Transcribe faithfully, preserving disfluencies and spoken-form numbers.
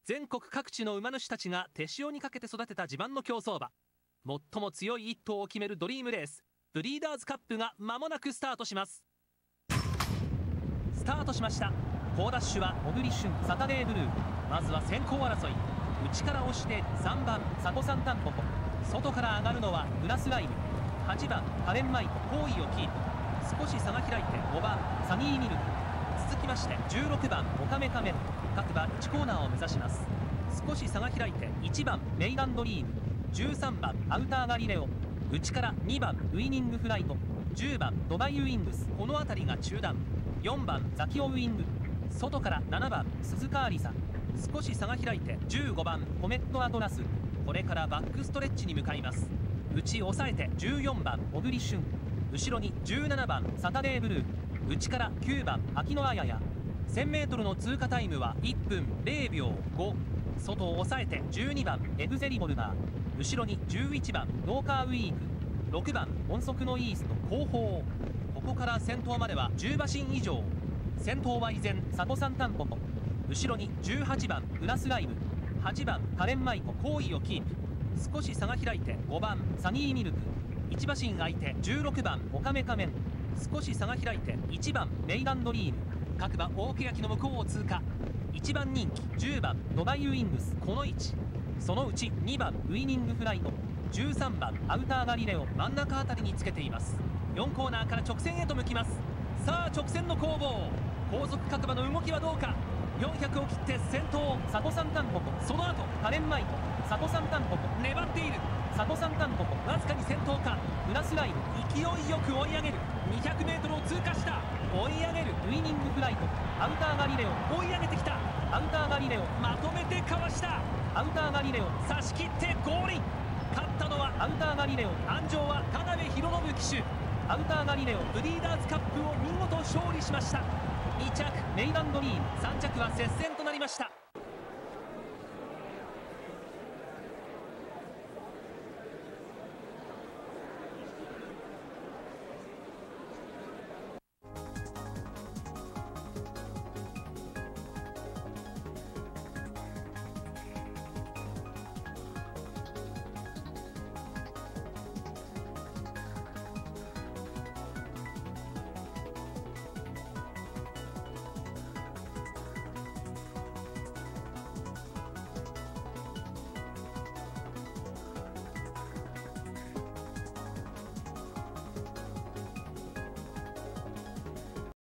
全国各地の馬主たちが手塩にかけて育てた自慢の競走馬、最も強い一頭を決めるドリームレースブリーダーズカップが間もなくスタートします。スタートしました。好ダッシュは小栗旬、サタデーブルー。まずは先行争い、内から押してさんばんサコサンタンポポ、外から上がるのはグラスライム、はちばんカレンマイコ、好位をキープ。少し差が開いてごばんサニーミルク、続きましてじゅうろくばんオカメカメン、各馬いちコーナーを目指します。少し差が開いていちばんメイランドリーム、じゅうさんばんアウターガリレオ、内からにばんウイニングフライト、じゅうばんドバイウイングス、この辺りが中段、よんばんザキオウイング、外からななばん鈴鹿アリサ、少し差が開いてじゅうごばんコメットアトラス、これからバックストレッチに向かいます。内抑えてじゅうよんばん小栗旬、後ろにじゅうななばんサタデーブルー、内からきゅうばん秋野綾也。 せんメートル の通過タイムはいっぷんれいびょうご、外を抑えてじゅうにばんエグゼリボルバー、後ろにじゅういちばんノーカーウィーク、ろくばん音速のイースト後方、ここから先頭まではじゅう馬身以上。先頭は依然サコサンタンポポ、後ろにじゅうはちばんグラスライム、はちばんカレンマイコ、好位をキープ。少し差が開いてごばんサニーミルク、いち馬身空いてじゅうろくばんオカメカメン、少し差が開いていちばんメイランドリーム、各馬大欅の向こうを通過。いちばん人気じゅうばんドバイウイングス、この位置、そのうちにばんウイニングフライト、じゅうさんばんアウターガリレオ、真ん中あたりにつけています。よんコーナーから直線へと向きます。さあ直線の攻防、後続各馬の動きはどうか。よんひゃくを切って先頭サコサンタンポポ、その後カレンマイコ、サコサンタンポポ粘っている、サコサンタンポポわずかに先頭か。グラスライム勢いよく追い上げる、 にひゃくメートル を通過した。追い上げるウイニングフライト、アウターガリレオ、 追い上げてきた。 アウターガリレオ、 まとめてかわした。 アウターガリレオ、 差し切ってゴールイン。勝ったのはアウターガリレオ、 安城は田辺博信騎手。 アウターガリレオ、 ブリーダーズカップを見事勝利しました。に着メイランドリーム、 さん着は接戦となりました。